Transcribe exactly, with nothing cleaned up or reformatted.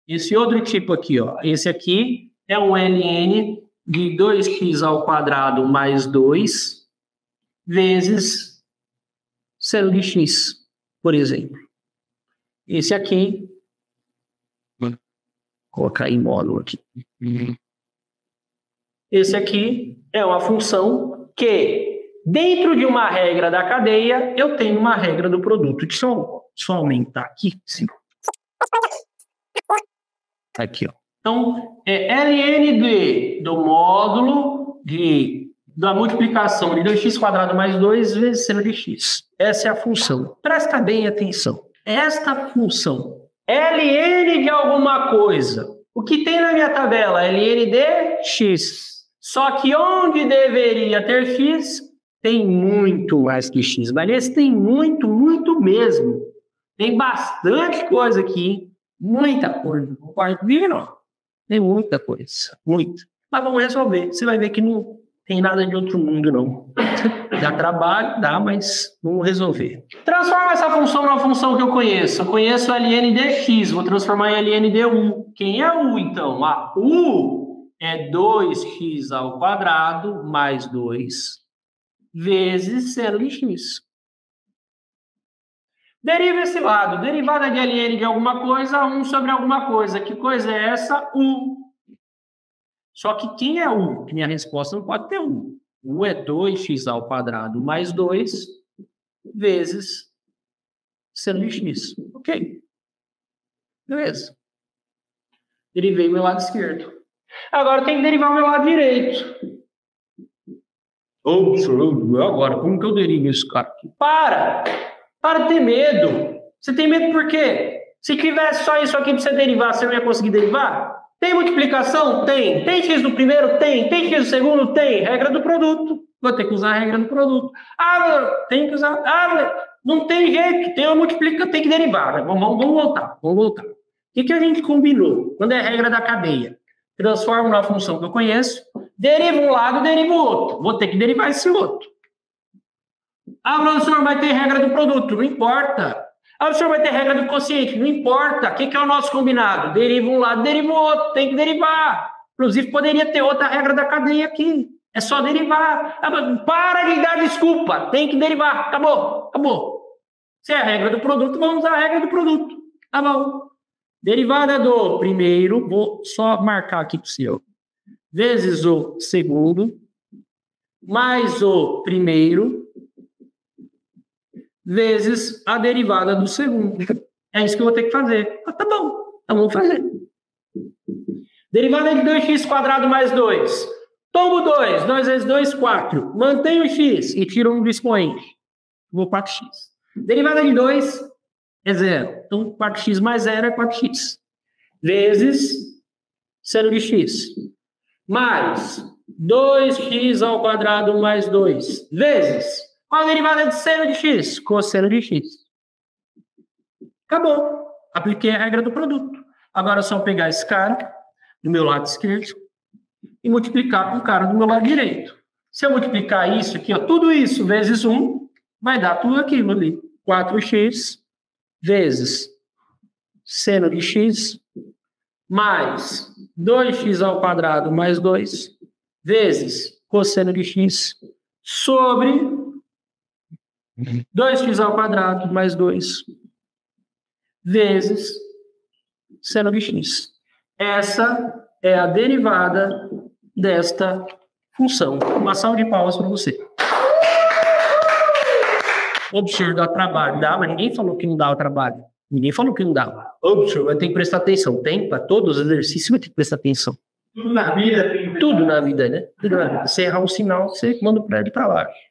Esse outro tipo aqui, ó, esse aqui é um ln de dois x ao quadrado mais dois vezes seno de x, por exemplo. Esse aqui, vou colocar em módulo aqui. Esse aqui é uma função que, dentro de uma regra da cadeia, eu tenho uma regra do produto. Deixa eu só aumentar aqui. Sim. Aqui, ó. Então, é ln de, do módulo de, da multiplicação de dois x quadrado mais dois vezes seno de x. Essa é a função. Presta bem atenção. Esta função, ln de alguma coisa. O que tem na minha tabela? Ln de x. Só que onde deveria ter x, tem muito mais que x. Mas esse tem muito, muito mesmo. Tem bastante coisa aqui. Muita coisa. Não pode vir, não. Tem muita coisa. Muita. Mas vamos resolver. Você vai ver que não tem nada de outro mundo, não. Dá trabalho, dá, mas vamos resolver. Transforma essa função numa função que eu conheço. Eu conheço ln de x. Vou transformar em ln de u. Quem é u, então? A u é dois x ao quadrado mais dois vezes seno de x. Deriva esse lado. Derivada de ln de alguma coisa, um sobre alguma coisa. Que coisa é essa? U. Só que quem é u? Minha resposta não pode ter u. U é dois x ao quadrado mais dois vezes seno de x. Ok. Beleza. Derivei o meu lado esquerdo. Agora tem que derivar o meu lado direito. Oh, agora, como que eu derivo isso, cara? Para! Para de ter medo. Você tem medo por quê? Se tivesse só isso aqui para você derivar, você não ia conseguir derivar? Tem multiplicação? Tem. Tem x do primeiro? Tem. Tem x do segundo? Tem. Regra do produto. Vou ter que usar a regra do produto. Ah, tem que usar... Ah, não tem jeito. Tem uma multiplicação, tem que derivar. Né? Vamos, vamos voltar. Vamos voltar. O que, que a gente combinou? Quando é regra da cadeia? Transformo na função que eu conheço, derivo um lado, derivo o outro. Vou ter que derivar esse outro. Ah, professor, vai ter regra do produto. Não importa. Ah, professor, vai ter regra do quociente. Não importa. O que, que é o nosso combinado? Deriva um lado, deriva o outro. Tem que derivar. Inclusive, poderia ter outra regra da cadeia aqui. É só derivar. Ah, para de dar desculpa. Tem que derivar. Acabou. Acabou. Se é a regra do produto, vamos usar a regra do produto. Tá bom. Derivada do primeiro, vou só marcar aqui para o seu, vezes o segundo, mais o primeiro, vezes a derivada do segundo. É isso que eu vou ter que fazer. Ah, tá bom, então vamos fazer. Derivada de dois x quadrado mais dois. Tombo dois, dois vezes dois, quatro. Mantenho o x e tiro um do expoente. Vou quatro x. Derivada de dois é zero. Então, quatro x mais zero é quatro x. Vezes seno de x. Mais dois x ao quadrado mais dois. Vezes. Qual a derivada de seno de x? Cosseno de x. Acabou. Apliquei a regra do produto. Agora é só pegar esse cara do meu lado esquerdo e multiplicar com o cara do meu lado direito. Se eu multiplicar isso aqui, ó, tudo isso vezes um, vai dar tudo aquilo ali. quatro x vezes seno de x mais dois x ao quadrado mais dois vezes cosseno de x sobre dois x ao quadrado mais dois vezes seno de x. Essa é a derivada desta função. Uma salva de palmas para você. O professor dá trabalho. Dá, mas ninguém falou que não dá o trabalho. Ninguém falou que não dá. O professor vai ter que prestar atenção. Tem para todos os exercícios, vai ter que prestar atenção. Tudo na vida tem. Tudo na vida, né? Tudo na vida. Você errar um sinal, você manda o prédio para baixo.